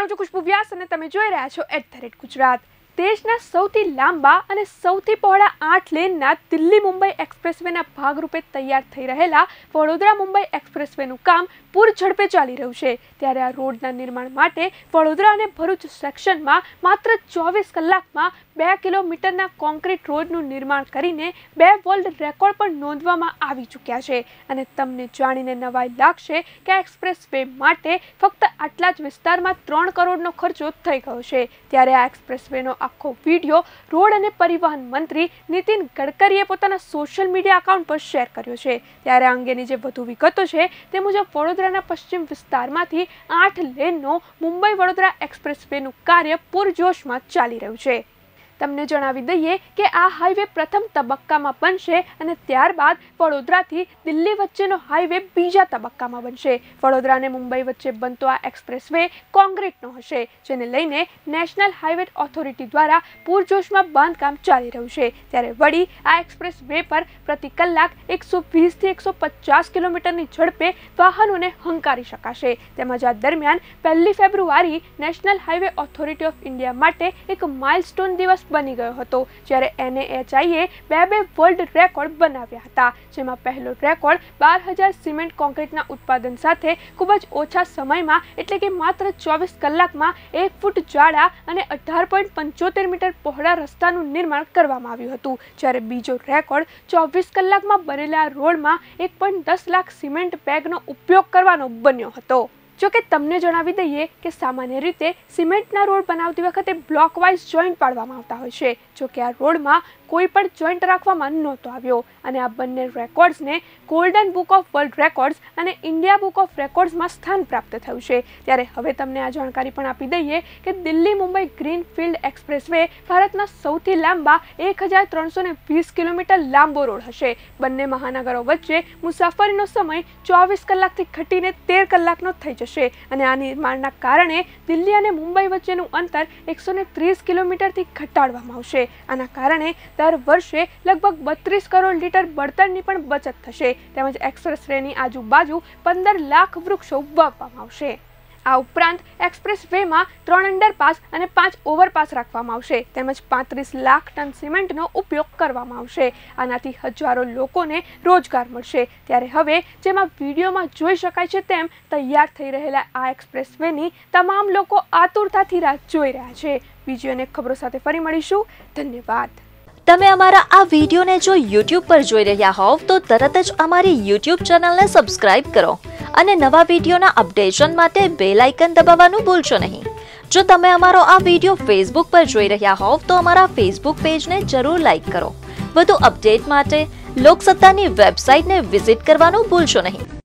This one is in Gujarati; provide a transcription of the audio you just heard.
છું ખુશ્બુ વ્યાસ અને તમે જોઈ રહ્યા છો @ગુજરાત। દેશના સૌથી લાંબા અને સૌથી પહોળા 8 લેનના દિલ્હી મુંબઈ એક્સપ્રેસવેના ભાગરૂપે તૈયાર થઈ રહેલા વડોદરા મુંબઈ એક્સપ્રેસવેનું કામ પૂર ઝડપે ચાલી રહ્યું છે। ત્યારે આ રોડના નિર્માણ માટે વડોદરા અને ભરૂચ સેક્શનમાં માત્ર 24 કલાકમાં 2 કિલોમીટરના કોન્ક્રીટ રોડનું નિર્માણ કરીને 2 વર્લ્ડ રેકોર્ડ પણ નોંધવામાં આવી ચૂક્યા છે। અને તમને જાણીને નવાઈ લાગશે કે આ એક્સપ્રેસવે માટે ફક્ત આટલા જ વિસ્તારમાં 3 કરોડનો ખર્ચો થઈ ગયો છે। ત્યારે આ એક્સપ્રેસવેનો આખો વિડિયો રોડ અને પરિવહન મંત્રી નિતિન ગડકરીએ પોતાના સોશિયલ મીડિયા એકાઉન્ટ પર શેર કર્યો છે। ત્યારે આ અંગેની જે વધુ વિગતો છે તે મુજબ વડોદરાના પશ્ચિમ વિસ્તારમાંથી 8 લેનનો મુંબઈ વડોદરા એક્સપ્રેસવેનું કાર્ય પૂરજોશમાં ચાલી રહ્યું છે। તમને જણાવી દઈએ કે આ હાઈવે પ્રથમ તબક્કામાં બનશે અને ત્યારબાદ વડોદરાથી દિલ્હી વચ્ચેનો હાઈવે બીજા તબક્કામાં બનશે। વડોદરા અને મુંબઈ વચ્ચે બનતો આ એક્સપ્રેસવે કોન્ક્રીટનો હશે, જેને લઈને નેશનલ હાઈવે ઓથોરિટી દ્વારા પૂરજોશમાં બાંધકામ ચાલી રહ્યું છે। ત્યારે વળી આ એક્સપ્રેસવે પર પ્રતિ કલાક 120 થી 150 કિલોમીટરની ઝડપે વાહનોને હંકારી શકાશે। તેમજ આ દરમિયાન 1 ફેબ્રુઆરી national highway authority of India માટે એક માઇલસ્ટોન દિવસ બની ગયો હતો, જ્યારે NHAIએ 2 વર્લ્ડ રેકોર્ડ બનાવ્યા હતા, જેમાં પહેલો રેકોર્ડ 12000 સિમેન્ટ કોન્ક્રીટના ઉત્પાદન સાથે ખૂબ જ ઓછા સમયમાં એટલે કે માત્ર 24 કલાકમાં 1 ફૂટ જાડા અને 18.75 મીટર પહોળા રસ્તાનું નિર્માણ કરવામાં આવ્યું હતું, જ્યારે બીજો રેકોર્ડ 24 કલાકમાં બનેલા રોડમાં 1.10 લાખ સિમેન્ટ બેગનો ઉપયોગ કરવાનો બન્યો હતો। જો કે તમને જણાવી દઈએ કે સામાન્ય રીતે સિમેન્ટના રોડ બનાવતી વખતે બ્લોક વાઇઝ જોઈન્ટ પાડવામાં આવતા હોય છે। જો કે આ રોડમાં કોઈ પણ જોઈન્ટ રાખવામાં નહોતો આવ્યો અને આ બંને રેકોર્ડ્સને golden book of world records અને ઇન્ડિયા બુક ઓફ રેકોર્ડ્સમાં સ્થાન પ્રાપ્ત થયું છે। ત્યારે હવે તમને આ જાણકારી પણ આપી દઈએ કે દિલ્હી મુંબઈ ગ્રીનફિલ્ડ એક્સપ્રેસવે ભારતના સૌથી લાંબા 1320 કિલોમીટર લાંબો રોડ હશે। બંને મહાનગરો વચ્ચે મુસાફરીનો સમય 24 કલાકથી ઘટીને 13 કલાકનો થઈ જશે અને આ નિર્માણના કારણે દિલ્હી અને મુંબઈ વચ્ચેનું અંતર 130 કિલોમીટરથી ઘટાડવામાં આવશે। આના કારણે દર વર્ષે લગભગ 32 કરોડ લીટર બળતણની પણ બચત થશે। તેમજ એક્સપ્રેસવેની આજુબાજુ 15 લાખ વૃક્ષો વાવવામાં આવશે। આ ઉપરાંત એક્સપ્રેસવેમાં 3 અંડરપાસ અને 5 ઓવરપાસ રાખવામાં આવશે, તેમજ 35 લાખ ટન સિમેન્ટનો ઉપયોગ કરવામાં આવશે। આનાથી હજારો લોકોને રોજગાર મળશે। ત્યારે હવે જેમાં વિડીયોમાં જોઈ શકાય છે તેમ તૈયાર થઈ રહેલા આ એક્સપ્રેસવેની તમામ લોકો આતુરતાથી રાહ જોઈ રહ્યા છે। બીજી અનેક ખબરો સાથે ફરી મળીશું। ધન્યવાદ। તમે અમારા આ વિડીયોને જો YouTube પર જોઈ રહ્યા હોવ તો તરત જ અમારી YouTube ચેનલને સબસ્ક્રાઇબ કરો અને નવા વિડીયોના અપડેશન માટે બેલ આઇકન દબાવવાનું ભૂલશો નહીં। જો તમે અમારો આ વિડીયો Facebook પર જોઈ રહ્યા હોવ તો અમારા Facebook પેજને જરૂર લાઇક કરો। વધુ અપડેટ માટે લોકસત્તાની વેબસાઇટને વિઝિટ કરવાનું ભૂલશો નહીં।